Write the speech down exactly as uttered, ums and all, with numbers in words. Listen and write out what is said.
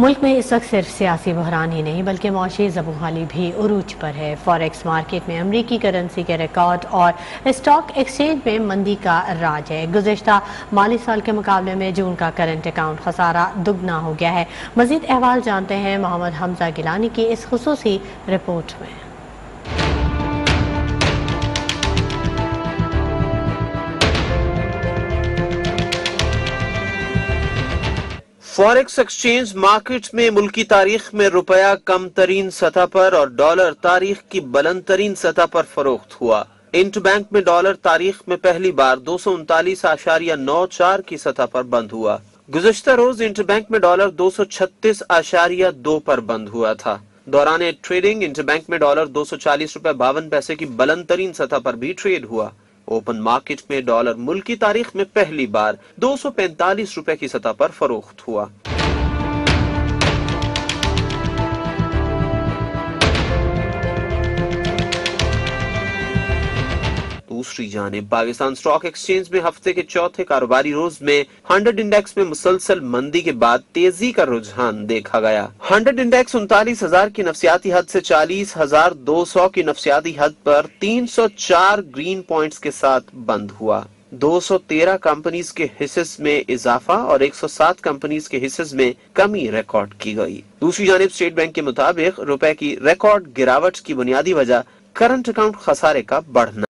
मुल्क में इस वक्त सिर्फ सियासी बहरान ही नहीं बल्कि मुआशी ज़बूहाली भी उरूज पर है। फॉरेक्स मार्केट में अमरीकी करेंसी के रिकॉर्ड और स्टॉक एक्सचेंज में मंदी का राज है। गुज़िश्ता माली साल के मुकाबले में जून का करंट अकाउंट खसारा दुगना हो गया है। मज़ीद अहवाल जानते हैं मोहम्मद हमजा गिलानी की इस खुसूसी रिपोर्ट में। फॉरेक्स एक्सचेंज मार्केट में मुल्की तारीख में रुपया कम तरीन सतह पर और डॉलर तारीख की बुलंद तरीन सतह पर फरोख्त हुआ। इंटरबैंक में डॉलर तारीख में पहली बार दो सौ उनतालीस आशारिया नौ चार की सतह पर बंद हुआ। गुज़िश्ता रोज इंटरबैंक में डॉलर दो सौ छत्तीस आशारिया दो पर बंद हुआ था। दौरान ट्रेडिंग इंटरबैंक में डॉलर दो सौ चालीस रुपए बावन पैसे की बुलंद तरीन सतह पर भी ट्रेड हुआ। ओपन मार्केट में डॉलर मुल्की तारीख में पहली बार दो सौ पैंतालीस रुपए की सतह पर फरोख्त हुआ। दूसरी जानिब पाकिस्तान स्टॉक एक्सचेंज में हफ्ते के चौथे कारोबारी रोज में हंड्रेड इंडेक्स में मुसलसल मंदी के बाद तेजी का रुझान देखा गया। हंड्रेड इंडेक्स उनतालीस हजार की नफसियाती हद से चालीस हजार दो सौ की नफसियाती हद पर तीन सौ चार ग्रीन पॉइंट्स के साथ बंद हुआ। दो सौ तेरह कंपनीज के हिस्सेस में इजाफा और एक सौ सात कंपनीज के हिस्सेस में कमी रिकॉर्ड की गई। दूसरी जानिब स्टेट बैंक के मुताबिक रुपए की रिकॉर्ड गिरावट की बुनियादी वजह करंट अकाउंट खसारे का बढ़ना